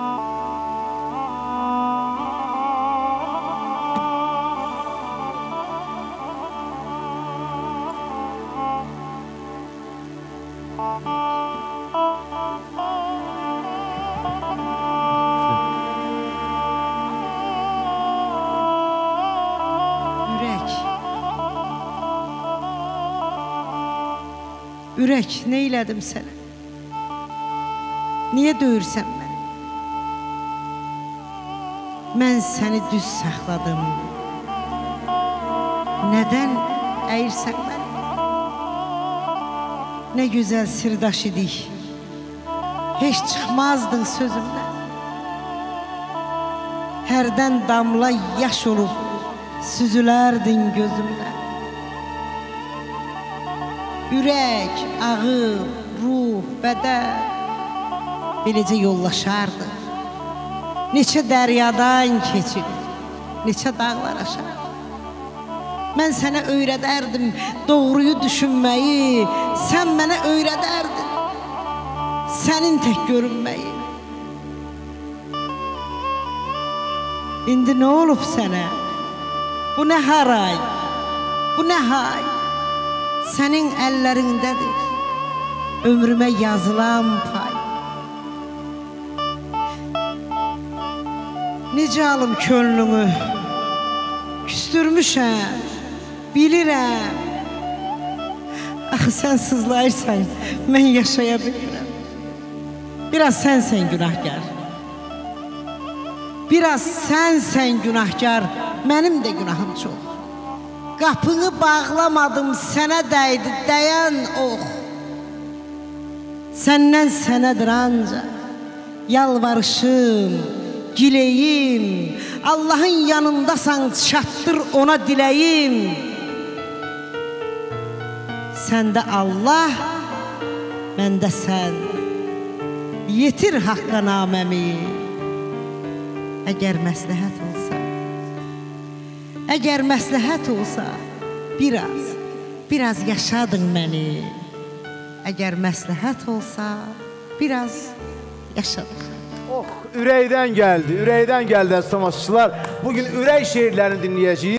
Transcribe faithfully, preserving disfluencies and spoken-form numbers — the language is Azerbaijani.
Ürək, nə elədim sənə? Niyə döyürsən məni? Mən səni düz saxladım. Nədən əyirsən məni? Nə gözəl sirdaş idik. Heç çıxmazdın sözümdən. Hərdən damla yaş olub süzülərdin gözümdən. Ürək, ağıl, ruh, bədən beləcə yollaşardı. Neçə dəryadan keçib, neçə dağlar aşardı. Mən sənə öyrədərdim doğruyu düşünməyi, sən mənə öyrədərdin sənin tək görünməyi. İndi nə olub sənə? Bu nə haray, bu nə hay? Sənin əllərindədir ömrümə yazılan pay. Necə alım könlümü, küstürmüşəm, bilirəm. Axı sən sızlayırsan, mən yaşaya bilirəm. Biraz sənsən günahkar, biraz sənsən günahkar, mənim də günahım çox. Qapını bağlamadım, sənə dəydi dəyən ox. Səndən sənədir ancaq yalvarışım, giləyim. Allahın yanındasan, çatdır ona diləyim. Səndə Allah, məndə sən. Yetir haqqa naməmi. Əgər məsləhət olsa, əgər məsləhət olsa, biraz, biraz yaşadın məni. Əgər məsləhət olsa, biraz yaşadın. Oh, ürəkdən gəldi, ürəkdən gəldi əziz tamaşaçılar. Bugün ürək şeirlərini dinləyəcəyik.